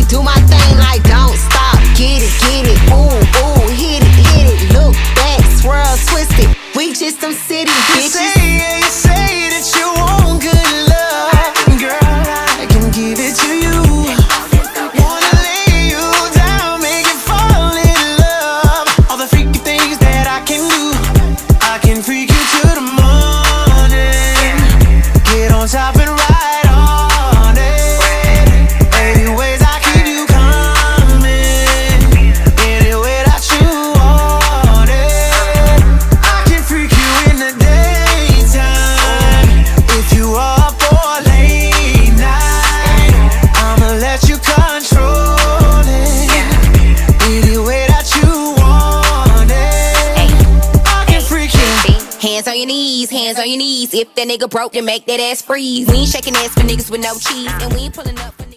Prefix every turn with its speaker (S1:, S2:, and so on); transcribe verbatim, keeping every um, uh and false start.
S1: do my thing like don't stop. Get it, get it, ooh, ooh, hit it, hit it. Look back, swirl, twist it. We just some city bitches.
S2: You say, yeah, you say that you want good love, girl, I can give it to you. Wanna lay you down, make you fall in love. All the freaky things that I can do, I can freak you to the morning. Get on top and ride on it. Any ways I keep you coming, any way that you want it. I can freak you in the daytime. If you up for late night, I'ma let you control it. Any way that you want it, I can freak you.
S1: Hands on your knees, hands on your knees. If that nigga broke, then make that ass freeze. We ain't shaking ass for niggas with no cheese, and we ain't pulling up for